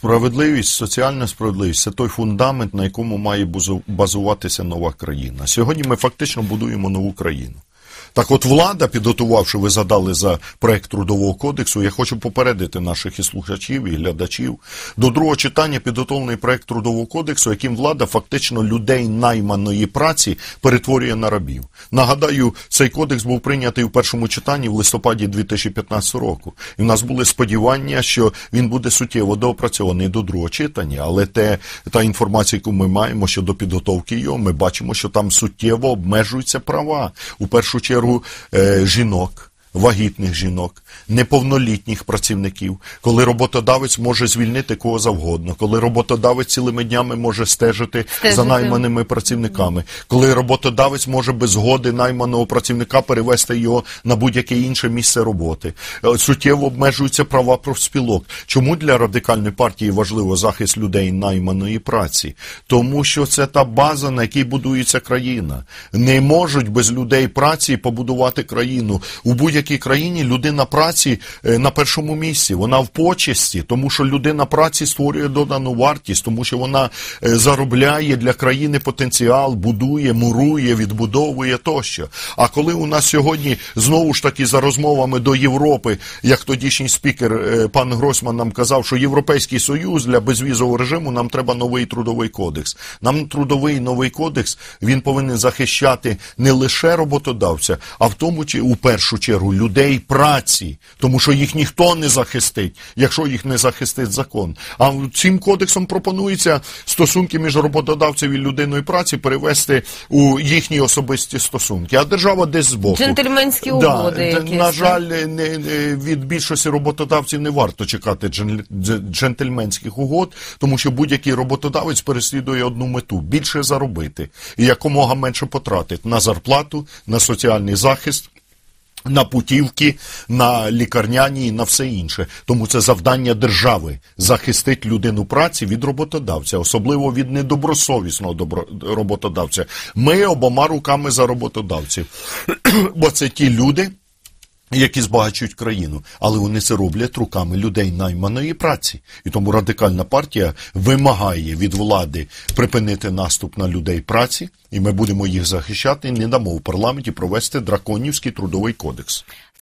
Справедливість, соціальна справедливість – це той фундамент, на якому має базуватися нова країна. Сьогодні ми фактично будуємо нову країну. Так от влада, підготувавши, ви згадали за проект Трудового кодексу, я хочу попередити наших і слухачів, і глядачів. До другого читання підготовлений проект Трудового кодексу, яким влада фактично людей найманої праці перетворює на рабів. Нагадаю, цей кодекс був прийнятий у першому читанні в листопаді 2015 року. І в нас були сподівання, що він буде суттєво доопрацьований до другого читання, але та інформація, яку ми маємо щодо підготовки його, ми бачимо, що там суттєво обмежуються права. У першу чергу жінок, вагітних жінок, неповнолітніх працівників, коли роботодавець може звільнити кого завгодно, коли роботодавець цілими днями може стежити за найманими працівниками, коли роботодавець може без згоди найманого працівника перевести його на будь-яке інше місце роботи. Суттєво обмежуються права профспілок. Чому для Радикальної партії важливо захист людей найманої праці? Тому що це та база, на якій будується країна. Не можуть без людей праці побудувати країну. У будь-якій країні людина праці на першому місці, вона в почесті, тому що людина праці створює додану вартість, тому що вона заробляє для країни потенціал, будує, мурує, відбудовує тощо. А коли у нас сьогодні, знову ж таки, за розмовами до Європи, як тодішній спікер пан Гройсман нам казав, що Європейський Союз для безвізового режиму нам треба новий трудовий кодекс. Нам трудовий новий кодекс, він повинен захищати не лише роботодавця, а в тому, у першу чергу, людей праці, тому що їх ніхто не захистить, якщо їх не захистить закон. А цим кодексом пропонується стосунки між роботодавцем і людиною праці перевести у їхні особисті стосунки. А держава десь збоку. Джентльменські угоди якісь. На жаль, від більшості роботодавців не варто чекати джентльменських угод, тому що будь-який роботодавець переслідує одну мету – більше заробити. І якомога менше потратити на зарплату, на соціальний захист, на путівки, на лікарняні і на все інше. Тому це завдання держави – захистити людину праці від роботодавця, особливо від недобросовісного роботодавця. Ми обома руками за роботодавців, бо це ті люди, які збагачують країну, але вони це роблять руками людей найманої праці. І тому Радикальна партія вимагає від влади припинити наступ на людей праці, і ми будемо їх захищати, і не дамо в парламенті провести драконівський трудовий кодекс.